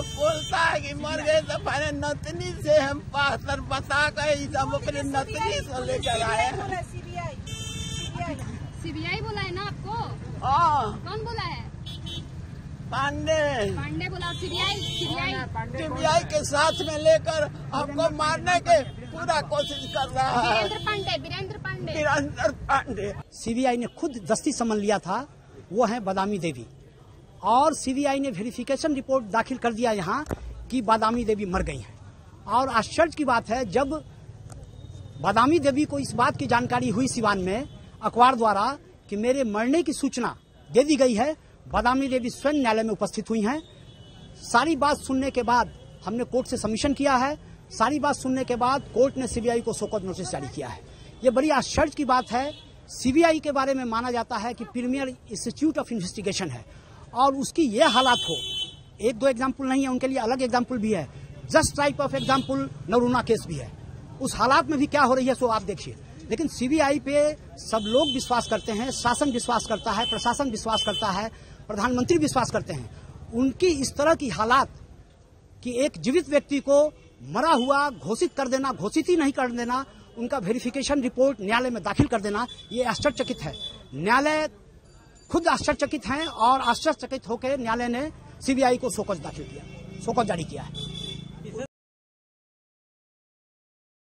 अब बोलता है कि मर गए तो पहले नतनी से हम पास्टर बता गए, हम अपने नतनी से लेकर आए हैं। सीबीआई बोला है ना आपको? हाँ। कौन बोला है? पांडे बोला। सीबीआई के साथ में लेकर हमको मारने के पूरा कोशिश कर रहा है। वीरेंद्र पांडे। सीबीआई ने खुद दस्ती समन लिया था, वो है बादामी देवी, और सीबीआई ने वेरिफिकेशन रिपोर्ट दाखिल कर दिया यहाँ कि बादामी देवी मर गई हैं। और आश्चर्य की बात है, जब बादामी देवी को इस बात की जानकारी हुई सिवान में अखबार द्वारा कि मेरे मरने की सूचना दे दी गई है, बादामी देवी स्वयं न्यायालय में उपस्थित हुई हैं। सारी बात सुनने के बाद हमने कोर्ट से सबमिशन किया है। सारी बात सुनने के बाद कोर्ट ने सीबीआई को शोकॉज नोटिस जारी किया है। ये बड़ी आश्चर्य की बात है। सीबीआई के बारे में माना जाता है कि प्रीमियर इंस्टीट्यूट ऑफ इन्वेस्टिगेशन है, और उसकी ये हालात हो, एक दो एग्जाम्पल नहीं है, उनके लिए अलग एग्जाम्पल भी है। जस्ट टाइप ऑफ एग्जाम्पल नरूना केस भी है। उस हालात में भी क्या हो रही है सो आप देखिए। लेकिन सीबीआई पे सब लोग विश्वास करते हैं, शासन विश्वास करता है, प्रशासन विश्वास करता है, प्रधानमंत्री विश्वास करते हैं। उनकी इस तरह की हालात कि एक जीवित व्यक्ति को मरा हुआ घोषित कर देना, घोषित ही नहीं कर देना, उनका वेरिफिकेशन रिपोर्ट न्यायालय में दाखिल कर देना, ये आश्चर्यचकित है। न्यायालय खुद आश्चर्यचकित हैं और आश्चर्यचकित होकर न्यायालय ने सीबीआई को शोकॉज जारी किया है।